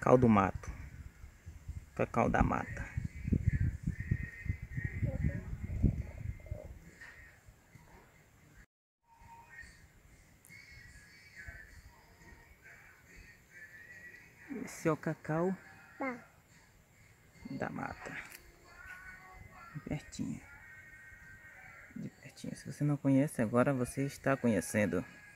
cacau do mato. Cacau da mata. Esse é o cacau da mata. De pertinho. De pertinho. Se você não conhece, agora você está conhecendo.